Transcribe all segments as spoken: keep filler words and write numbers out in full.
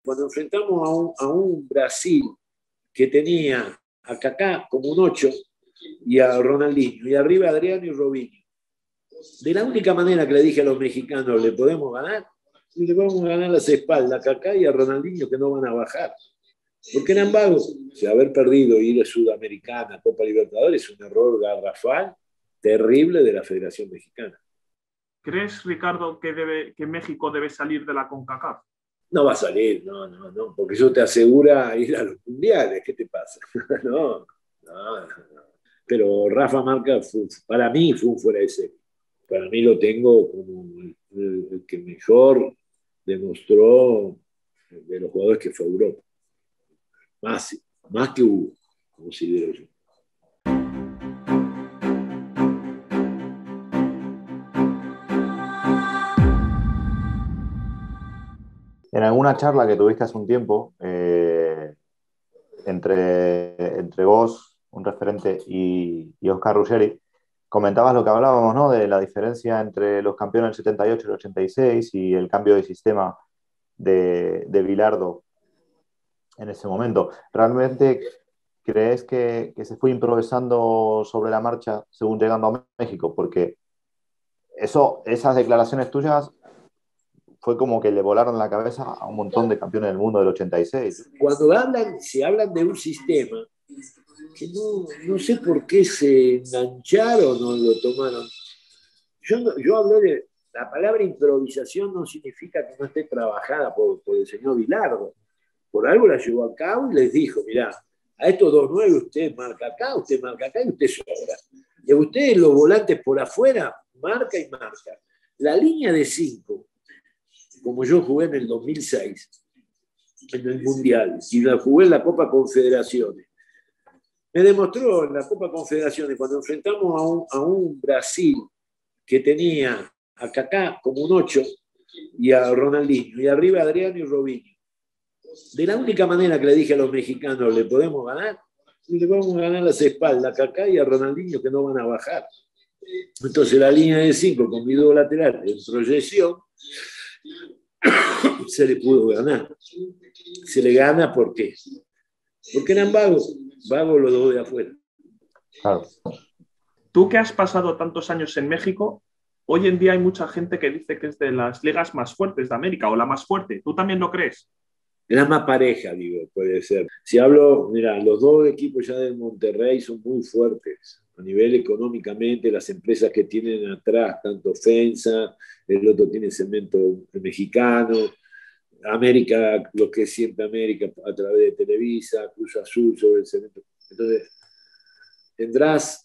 cuando enfrentamos a un, a un Brasil que tenía a Kaká como un ocho y a Ronaldinho, y arriba Adriano y Robinho. De la única manera que le dije a los mexicanos, le podemos ganar, y le podemos ganar las espaldas a Kaká y a Ronaldinho, que no van a bajar. Porque eran vagos. O sea, haber perdido ir a Sudamericana, Copa Libertadores, es un error garrafal, terrible de la Federación Mexicana. ¿Crees, Ricardo, que, debe, que México debe salir de la CONCACAF? No va a salir, no, no, no, porque eso te asegura ir a los mundiales. ¿Qué te pasa? no, no, no. Pero Rafa Márquez, para mí, fue un fuera de serie. Para mí lo tengo como el, el, el que mejor demostró de los jugadores que fue a Europa. Más, más que Hugo, considero yo. En alguna charla que tuviste hace un tiempo, eh, entre, entre vos, un referente, y, y Oscar Ruggeri, comentabas lo que hablábamos, ¿no? De la diferencia entre los campeones del setenta y ocho y el ochenta y seis y el cambio de sistema de, de Bilardo en ese momento. ¿Realmente crees que, que se fue improvisando sobre la marcha según llegando a México? Porque eso, esas declaraciones tuyas fue como que le volaron la cabeza a un montón de campeones del mundo del ochenta y seis. Cuando hablan, se hablan de un sistema que no, no sé por qué se engancharon o lo tomaron. Yo, no, yo hablé de... La palabra improvisación no significa que no esté trabajada por, por el señor Bilardo. Por algo la llevó a cabo y les dijo, mirá, a estos dos nueve usted marca acá, usted marca acá y usted sobra. Y a ustedes los volantes por afuera, marca y marca. La línea de cinco, como yo jugué en el dos mil seis, en el Mundial, y la jugué en la Copa Confederaciones, me demostró en la Copa Confederaciones, cuando enfrentamos a un, a un Brasil que tenía a Kaká como un ocho y a Ronaldinho, y arriba Adriano y Robinho. De la única manera que le dije a los mexicanos, le podemos ganar, y le podemos ganar las espaldas a Kaká y a Ronaldinho, que no van a bajar. Entonces la línea de cinco con mi dos lateral en proyección se le pudo ganar. Se le gana, ¿por qué? Porque eran vagos, vagos los dos de afuera. Claro. Tú que has pasado tantos años en México, hoy en día hay mucha gente que dice que es de las ligas más fuertes de América o la más fuerte. ¿Tú también lo crees? La más pareja, digo, puede ser. Si hablo, mira, los dos equipos ya del Monterrey son muy fuertes. A nivel económicamente, las empresas que tienen atrás, tanto FENSA, el otro tiene Cemento Mexicano, América, lo que es siempre América a través de Televisa, Cruz Azul sobre el Cemento. Entonces, tendrás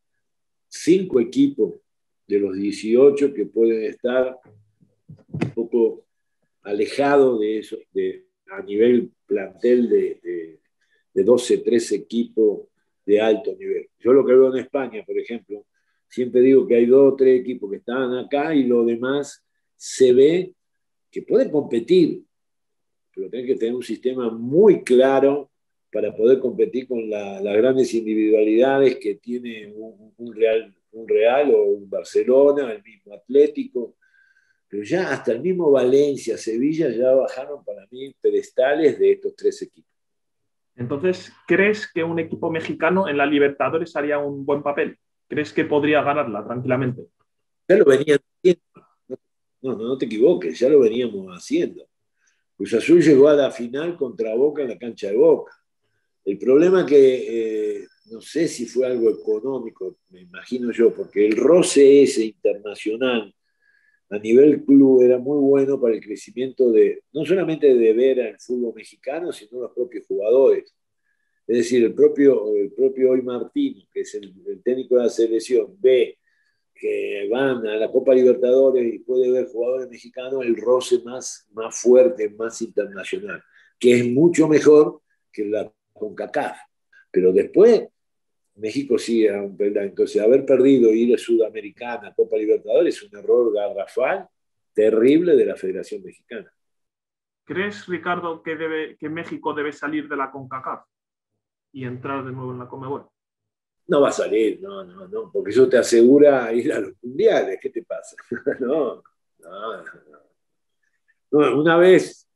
cinco equipos de los dieciocho que pueden estar un poco alejados de eso, de, a nivel plantel de, de, de doce, trece equipos de alto nivel. Yo lo que veo en España, por ejemplo, siempre digo que hay dos o tres equipos que están acá y lo demás se ve que pueden competir, pero tienen que tener un sistema muy claro para poder competir con la, las grandes individualidades que tiene un, un, Real, un Real o un Barcelona, el mismo Atlético. Pero ya hasta el mismo Valencia, Sevilla, ya bajaron para mí pedestales de estos tres equipos. Entonces, ¿crees que un equipo mexicano en la Libertadores haría un buen papel? ¿Crees que podría ganarla tranquilamente? Ya lo venían haciendo. No, no, no te equivoques, ya lo veníamos haciendo. Cruz Azul llegó a la final contra Boca en la cancha de Boca. El problema es que, eh, no sé si fue algo económico, me imagino yo, porque el roce ese internacional a nivel club era muy bueno para el crecimiento de, no solamente de ver al fútbol mexicano, sino los propios jugadores. Es decir, el propio, el propio Hoy Martínez, que es el, el técnico de la selección, ve que van a la Copa Libertadores y puede ver jugadores mexicanos, el roce más, más fuerte, más internacional, que es mucho mejor que la CONCACAF. Pero después México sigue a un peldaño. Entonces, haber perdido ir a Sudamericana, Copa Libertadores, es un error garrafal, terrible de la Federación Mexicana. ¿Crees, Ricardo, que, debe, que México debe salir de la CONCACAF y entrar de nuevo en la Conmebol? No va a salir, no, no, no, porque eso te asegura ir a los mundiales. ¿Qué te pasa? no, no, no. no una vez,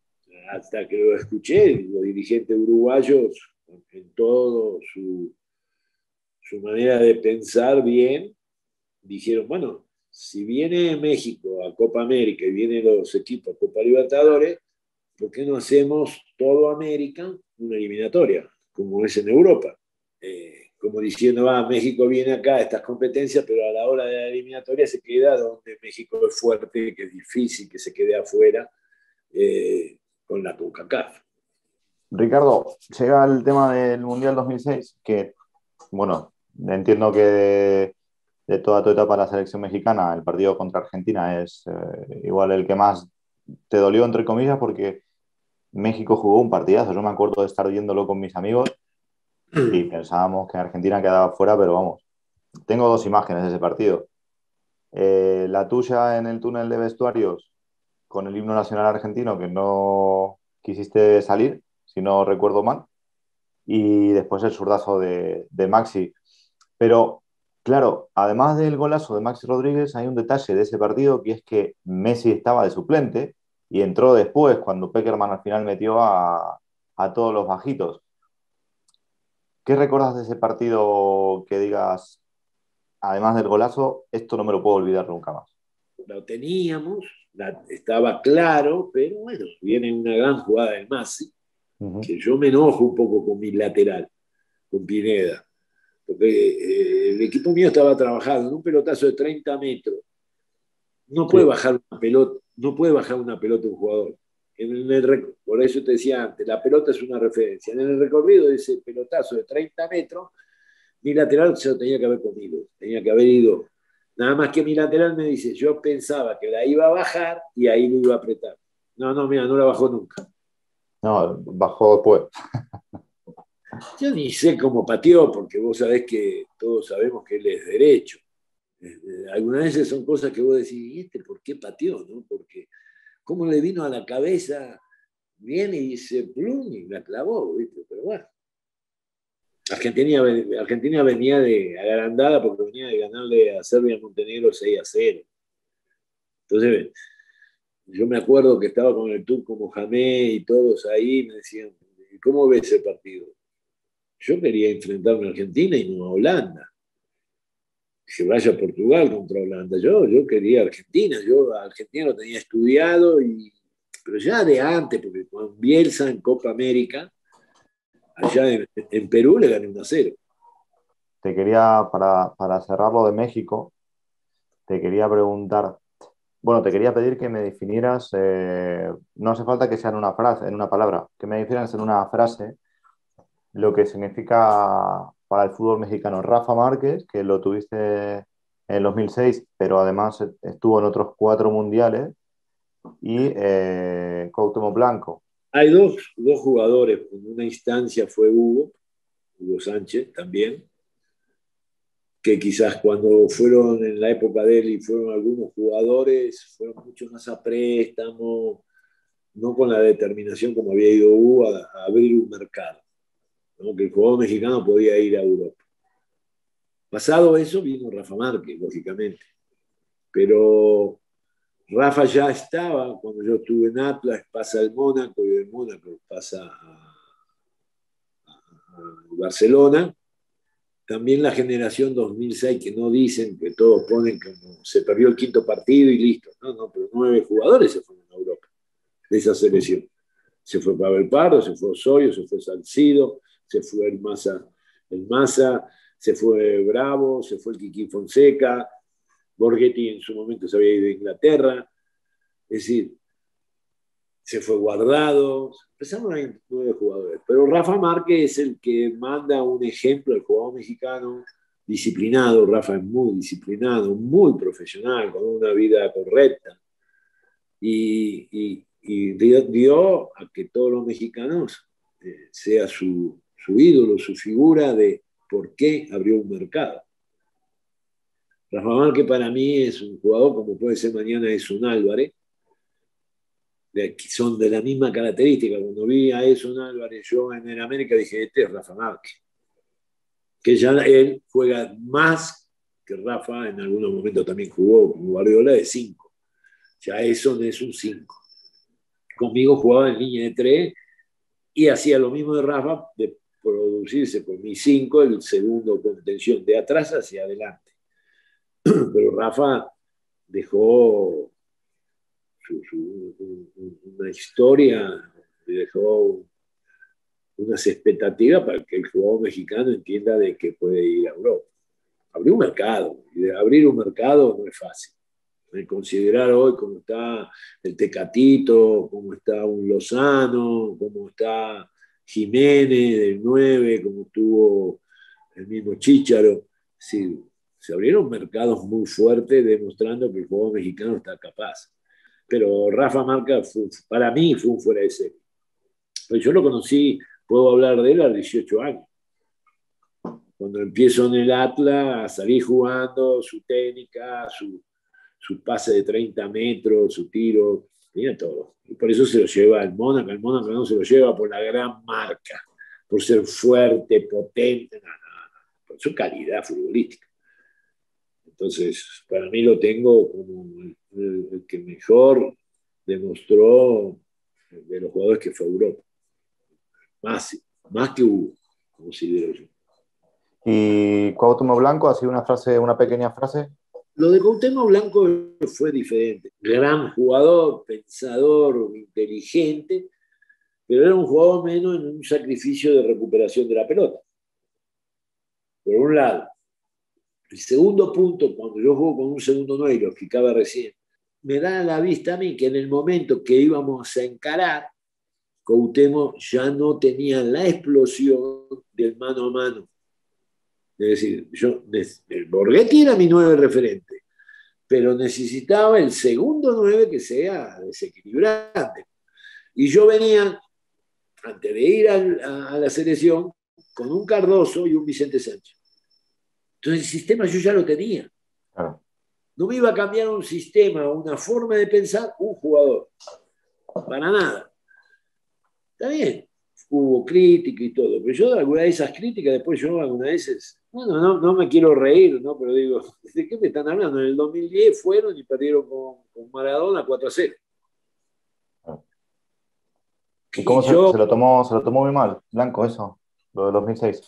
hasta que lo escuché, los dirigentes uruguayos, en todo su, su manera de pensar bien, dijeron, bueno, si viene México a Copa América y vienen los equipos a Copa Libertadores, ¿por qué no hacemos todo América una eliminatoria, como es en Europa? Eh, como diciendo, ah, México viene acá a estas competencias, pero a la hora de la eliminatoria se queda donde México es fuerte, que es difícil que se quede afuera eh, con la CONCACAF. Ricardo, llega el tema del Mundial dos mil seis, que, bueno, entiendo que de, de toda tu etapa en la selección mexicana, el partido contra Argentina es eh, igual el que más te dolió, entre comillas, porque México jugó un partidazo. Yo me acuerdo de estar viéndolo con mis amigos y pensábamos que Argentina quedaba fuera, pero vamos, tengo dos imágenes de ese partido. Eh, la tuya en el túnel de vestuarios con el himno nacional argentino, que no quisiste salir, si no recuerdo mal, y después el zurdazo de, de Maxi. Pero, claro, además del golazo de Maxi Rodríguez, hay un detalle de ese partido, que es que Messi estaba de suplente y entró después, cuando Pekerman al final metió a, a todos los bajitos. ¿Qué recuerdas de ese partido que digas, además del golazo, esto no me lo puedo olvidar nunca más? Lo teníamos, la, estaba claro, pero bueno, viene una gran jugada del Messi, uh-huh. que yo me enojo un poco con mi lateral, con Pineda, porque eh, el equipo mío estaba trabajando en un pelotazo de treinta metros. No puede, sí. bajar una pelota, no puede bajar una pelota un jugador. En el, por eso te decía antes, la pelota es una referencia. En el recorrido de ese pelotazo de treinta metros, mi lateral se lo tenía que haber comido, tenía que haber ido. Nada más que mi lateral me dice, yo pensaba que la iba a bajar y ahí lo iba a apretar. No, no, mira, no la bajó nunca. No, bajó después. Yo ni sé cómo pateó, porque vos sabés que todos sabemos que él es derecho. Algunas veces son cosas que vos decís, ¿y este por qué pateó? ¿No? Porque cómo le vino a la cabeza, viene y dice, plum, y la clavó, ¿viste? Pero bueno. Argentina, Argentina venía de agrandada porque venía de ganarle a Serbia y Montenegro seis a cero. Entonces, yo me acuerdo que estaba con el Turco Mohamed y todos ahí, me decían, ¿cómo ves el partido? Yo quería enfrentarme a Argentina y no a Holanda. Que vaya a Portugal contra Holanda. Yo, yo quería Argentina, yo a Argentina lo tenía estudiado, y, pero ya de antes, porque con Bielsa en Copa América, allá en, en Perú le gané uno a cero. Te quería, para, para cerrar lo de México, te quería preguntar, bueno, te quería pedir que me definieras, eh, no hace falta que sea en una frase, en una palabra, que me definieras en una frase lo que significa para el fútbol mexicano Rafa Márquez, que lo tuviste en el dos mil seis, pero además estuvo en otros cuatro mundiales, y eh, Cuauhtémoc Blanco. Hay dos, dos jugadores, en una instancia fue Hugo, Hugo Sánchez también, que quizás cuando fueron en la época de él y fueron algunos jugadores, fueron mucho más a préstamo, no con la determinación como había ido Hugo a, a abrir un mercado, ¿no? Que el jugador mexicano podía ir a Europa. Pasado eso vino Rafa Márquez, lógicamente, pero Rafa ya estaba, cuando yo estuve en Atlas, pasa al Mónaco y del Mónaco pasa a, a, a Barcelona. También la generación dos mil seis, que no dicen, que todos ponen como se perdió el quinto partido y listo. No, no, pero nueve jugadores se fueron a Europa de esa selección. Se fue Pavel Pardo, se fue Osorio, se fue Salcido, se fue el Maza, el Maza, se fue Bravo, se fue el Kiki Fonseca, Borghetti en su momento se había ido a Inglaterra. Es decir, se fue Guardado, empezaron a ir nueve jugadores. Pero Rafa Márquez es el que manda un ejemplo al jugador mexicano disciplinado. Rafa es muy disciplinado, muy profesional, con una vida correcta. Y, y, y dio, dio a que todos los mexicanos eh, sea su, su ídolo, su figura de por qué abrió un mercado. Rafa Márquez para mí es un jugador como puede ser mañana Edson Álvarez, de, que son de la misma característica. Cuando vi a Edson Álvarez yo en el América dije, este es Rafa Márquez, que ya él juega más que Rafa, en algunos momentos también jugó como Guardiola de cinco, ya Edson es un cinco, conmigo jugaba en línea de tres y hacía lo mismo de Rafa, de producirse con mi cinco, el segundo contención de atrás hacia adelante. Pero Rafa dejó su, su, una historia, dejó unas expectativas para que el jugador mexicano entienda de que puede ir a Europa. Abrió un mercado, y de abrir un mercado no es fácil. De considerar hoy cómo está el Tecatito, cómo está un Lozano, cómo está Jiménez del nueve, cómo estuvo el mismo Chícharo. Sí, se abrieron mercados muy fuertes demostrando que el jugador mexicano está capaz. Pero Rafa Márquez, fue, para mí, fue un fuera de serie. Pues yo lo conocí, puedo hablar de él a los dieciocho años. Cuando empiezo en el Atlas, a salir jugando, su técnica, su, su pase de treinta metros, su tiro, tenía todo. Y por eso se lo lleva al Mónaco. El Mónaco no se lo lleva por la gran marca, por ser fuerte, potente, no, no, no, por su calidad futbolística. Entonces, para mí lo tengo como el, el, el que mejor demostró de los jugadores que fue Europa. Más, más que Hugo, considero yo. ¿Y Cuauhtémoc Blanco ha sido una frase, una pequeña frase? Lo de Cuauhtémoc Blanco fue diferente. Gran jugador, pensador, inteligente, pero era un jugador menos en un sacrificio de recuperación de la pelota. Por un lado. El segundo punto, cuando yo juego con un segundo nueve, y lo explicaba recién, me da a la vista a mí que en el momento que íbamos a encarar, Cuauhtémoc ya no tenía la explosión del mano a mano. Es decir, yo, el Borghetti era mi nueve referente, pero necesitaba el segundo nueve que sea desequilibrante. Y yo venía, antes de ir a, a la selección, con un Cardoso y un Vicente Sánchez. Entonces el sistema yo ya lo tenía. Ah. No me iba a cambiar un sistema, una forma de pensar, un jugador. Para nada. Está bien, hubo crítica y todo, pero yo alguna de esas críticas, después yo algunas veces, bueno, no, no me quiero reír, ¿no? Pero digo, ¿de qué me están hablando? En el dos mil diez fueron y perdieron con, con Maradona cuatro a cero. ¿Y cómo y se, yo, se, lo tomó, se lo tomó muy mal, Blanco, eso, lo del dos mil seis?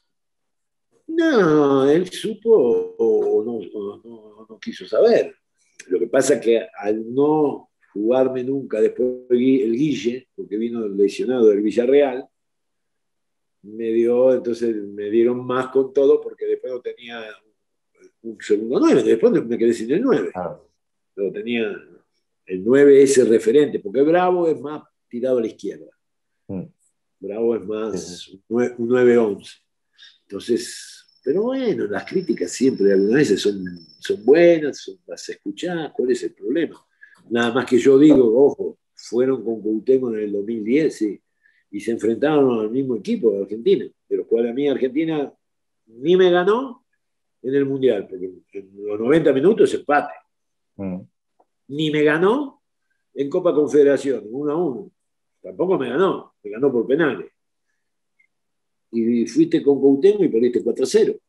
No, él supo o no, no, no, no quiso saber. Lo que pasa es que al no jugarme nunca después el Guille, porque vino lesionado del Villarreal, me dio, entonces me dieron más con todo porque después no tenía un segundo nueve, después me quedé sin el nueve. Ah. Pero tenía el nueve ese referente, porque Bravo es más tirado a la izquierda. Mm. Bravo es más sí. un nueve once. Entonces, pero bueno, las críticas siempre algunas veces son, son buenas, son, las escuchás, ¿cuál es el problema? Nada más que yo digo, ojo, fueron con Cuauhtémoc en el dos mil diez sí, y se enfrentaron al mismo equipo de Argentina, de los cuales a mí Argentina ni me ganó en el Mundial, porque en los noventa minutos empate. Mm. Ni me ganó en Copa Confederación, uno a uno. Tampoco me ganó, me ganó por penales. Y fuiste con Cuauhtémoc y perdiste cuatro a cero.